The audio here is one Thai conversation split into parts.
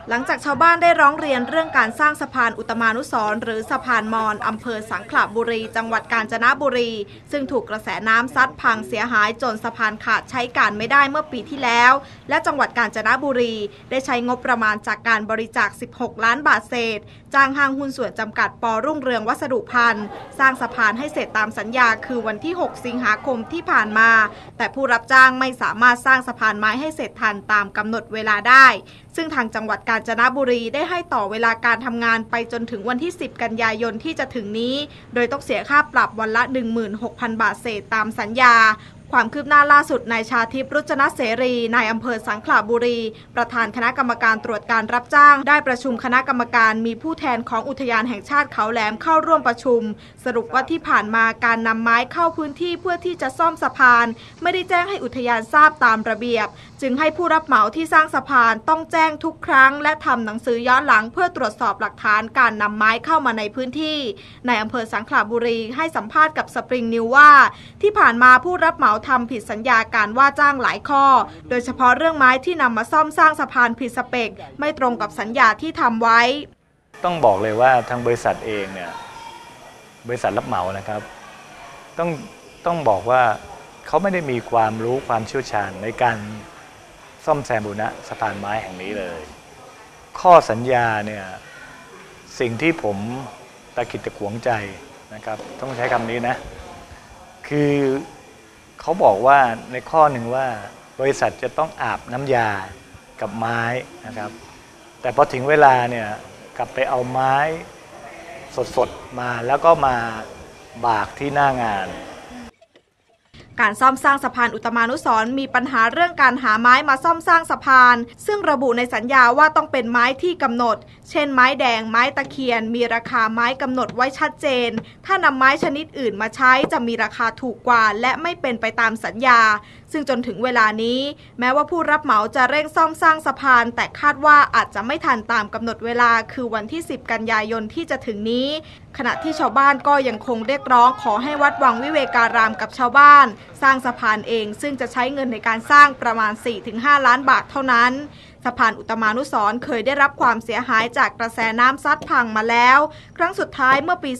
หลังจากชาวบ้านได้ร้องเรียนเรื่องการสร้างสะพานอุตมานุสรณ์หรือสะพานมอญอำเภอสังขละบุรีจังหวัดกาญจนบุรีซึ่งถูกกระแสน้ำซัดพังเสียหายจนสะพานขาดใช้การไม่ได้เมื่อปีที่แล้วและจังหวัดกาญจนบุรีได้ใช้งบประมาณจากการบริจาค16 ล้านบาทเศษจ้างห้างหุ้นส่วนจำกัดป.รุ่งเรืองวัสดุพันธ์สร้างสะพานให้เสร็จตามสัญญาคือวันที่6 สิงหาคมที่ผ่านมาแต่ผู้รับจ้างไม่สามารถสร้างสะพานไม้ให้เสร็จทันตามกำหนดเวลาได้ซึ่งทางจังหวัดกาญจนบุรีได้ให้ต่อเวลาการทำงานไปจนถึงวันที่10 กันยายนที่จะถึงนี้โดยต้องเสียค่าปรับวันละ 16,000 บาทเศษตามสัญญาความคืบหน้าล่าสุดนายชาทิพย์รุจนเสรีนายอำเภอสังขละบุรีประธานคณะกรรมการตรวจการรับจ้างได้ประชุมคณะกรรมการมีผู้แทนของอุทยานแห่งชาติเขาแหลมเข้าร่วมประชุมสรุปว่าที่ผ่านมาการนำไม้เข้าพื้นที่เพื่อที่จะซ่อมสะพานไม่ได้แจ้งให้อุทยานทราบตามระเบียบจึงให้ผู้รับเหมาที่สร้างสะพานต้องแจ้งทุกครั้งและทำหนังสือย้อนหลังเพื่อตรวจสอบหลักฐานการนำไม้เข้ามาในพื้นที่ในอำเภอสังขละบุรีให้สัมภาษณ์กับสปริงนิวว่าที่ผ่านมาผู้รับเหมาทำผิดสัญญาการว่าจ้างหลายข้อโดยเฉพาะเรื่องไม้ที่นำมาซ่อมสร้างสะพานผิดสเปคไม่ตรงกับสัญญาที่ทำไว้ต้องบอกเลยว่าทางบริษัทเองเนี่ยบริษัทรับเหมานะครับต้องบอกว่าเขาไม่ได้มีความรู้ความเชี่ยวชาญในการซ่อมแซมบูรณะสะพานไม้แห่งนี้เลยข้อสัญญาเนี่ยสิ่งที่ผมตะขิดตะขวงใจนะครับต้องใช้คำนี้นะคือเขาบอกว่าในข้อหนึ่งว่าบริษัทจะต้องอาบน้ำยากับไม้นะครับแต่พอถึงเวลาเนี่ยกลับไปเอาไม้สดๆมาแล้วก็มาบากที่หน้างานการซ่อมสร้างสะพานอุตมานุสรณ์มีปัญหาเรื่องการหาไม้มาซ่อมสร้างสะพานซึ่งระบุในสัญญาว่าต้องเป็นไม้ที่กำหนดเช่นไม้แดงไม้ตะเคียนมีราคาไม้กำหนดไว้ชัดเจนถ้านำไม้ชนิดอื่นมาใช้จะมีราคาถูกกว่าและไม่เป็นไปตามสัญญาซึ่งจนถึงเวลานี้แม้ว่าผู้รับเหมาจะเร่งซ่อมสร้างสะพานแต่คาดว่าอาจจะไม่ทันตามกำหนดเวลาคือวันที่10 กันยายนที่จะถึงนี้ขณะที่ชาวบ้านก็ยังคงเรียกร้องขอให้วัดวังวิเวการามกับชาวบ้านสร้างสะพานเองซึ่งจะใช้เงินในการสร้างประมาณ 4-5 ล้านบาทเท่านั้นสะพานอุตมานุสรณ์เคยได้รับความเสียหายจากกระแสน้ำซัดพังมาแล้วครั้งสุดท้ายเมื่อปี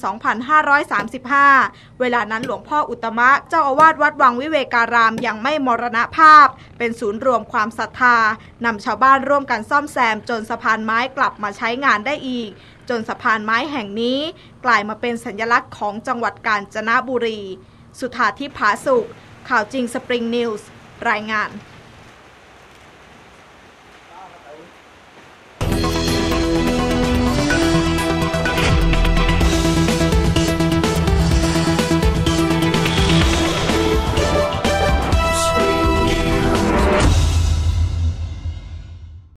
2535 เวลานั้นหลวงพ่ออุตมะเจ้าอาวาสวัดวังวิเวการามยังไม่มรณภาพเป็นศูนย์รวมความศรัทธานำชาวบ้านร่วมกันซ่อมแซมจนสะพานไม้กลับมาใช้งานได้อีกจนสะพานไม้แห่งนี้กลายมาเป็นสัญลักษณ์ของจังหวัดกาญจนบุรีสุธาทิพย์ ผาสุกข่าวจริงสปริงนิวส์รายงาน